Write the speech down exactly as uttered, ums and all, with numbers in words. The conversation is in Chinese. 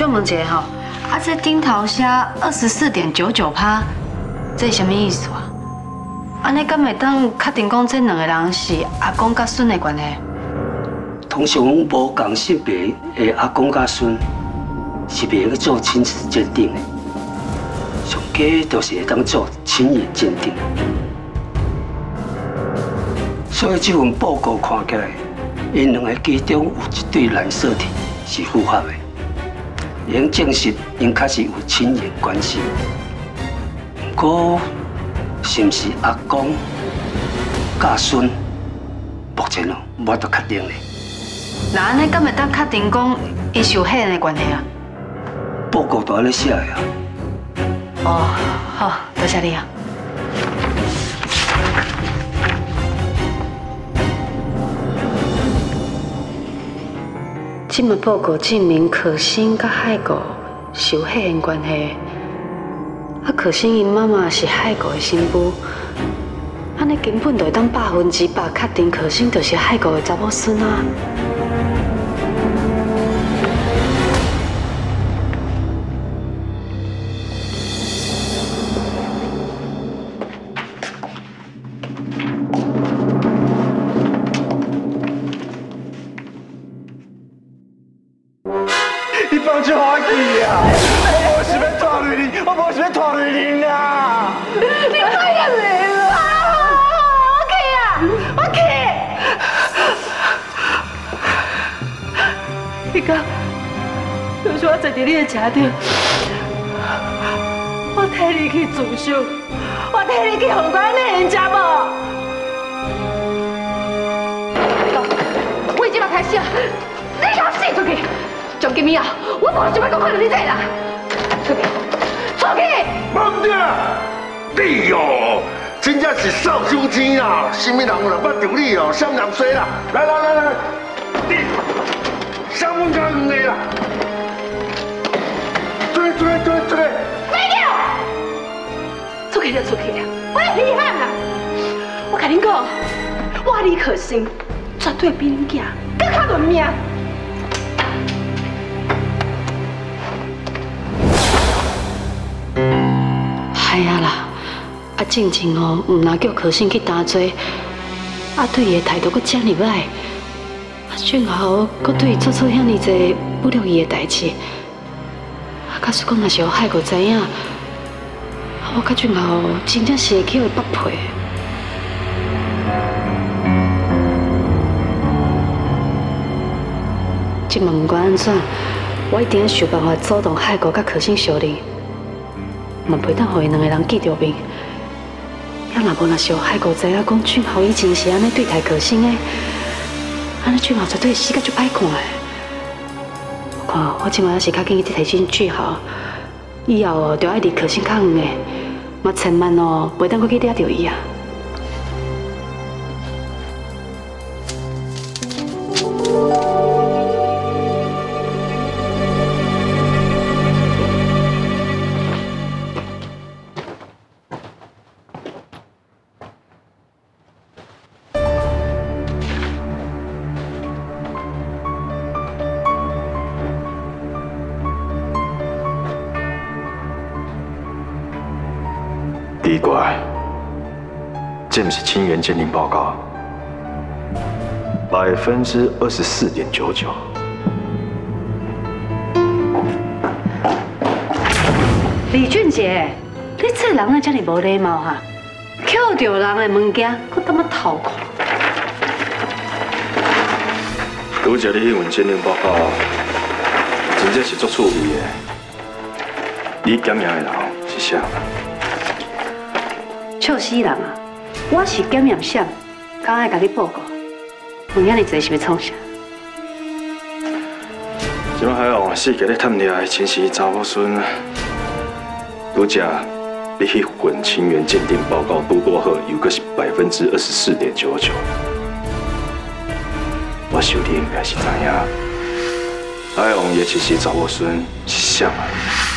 就问一下吼，啊，这顶头写二十四点九九趴，这是什么意思啊？安尼敢会当确定讲这两个人是阿公甲孙的关系？ 通常无共性别的阿公甲孙是袂去做亲子鉴定的，上佳就是会当做亲缘鉴定。所以这份报告看起来，因两个其中有一对染色体是符合的，已经证实因确实有亲缘关系。不过，是毋是阿公甲孙，目前哦无法度确定呢。 那安尼敢会当确定讲伊是有迄个关系啊？ 报告都安尼写的啊。 哦，好，多谢你啊。这份报告证明可心甲海狗是有血缘关系。啊，可心因妈妈是海狗的新妇，安尼根本就会当百分之百确定可心就是海狗的查某孙啊。 你放弃我去啊！我无想要拖累你，我无想要拖累你啊！ 你快点来啦！我去啊！我去！你讲，就是我坐伫你的车顶，我替你去自首，我替你去红关那人家无？你讲，我已经要开始啊！你给我死出去！从今以后，我无想要再看到你这个人。出去，出去！ 妈的，你哦，真正是扫帚精啊！什么人有人捌着你哦？什么人说啦？来来来来，你上门干两个啦！出去出去出去出去！ 没有，出去就出去了，我要遗憾啦。我跟你讲，我李可心绝对比恁囝更较伦命。 系啊啦，啊静静哦，唔拿叫可心去担罪，啊对伊的态度阁这么歹，啊俊豪阁对伊做错遐尼济不乐意的代志，啊假使讲若是有海哥知影，啊我甲俊豪真正是会去互伊剥皮。即嘛不管安怎，我一定要想办法阻挡海哥甲可心相认。嘛袂当互因两个人见着面，要若无若是海哥知影讲俊豪以前是安尼对待可心的，安尼俊豪绝对死甲足歹看的。我看我即马要是较紧去提醒俊豪，以后哦着爱离可心较远的，嘛千万哦袂当阁去惹着伊啊。 奇怪，这不是亲缘鉴定报告，百分之二十四点九九。 李俊杰，你这人啊，这么无礼貌哈！捡到人的物件，搁他妈偷看。 拄则你迄份鉴定报告，真正是足趣味的。你检验的人是啥？ 笑死人啊！我是检验啥，刚爱甲你报告，问遐尼济是要创啥？ 即摆海王世界咧探掠的，亲是查某孙。拄则你迄份亲缘鉴定报告拄多好，又阁是百分之二十四点九九。我想你应该是知影，海王也亲是查某孙是啥啊？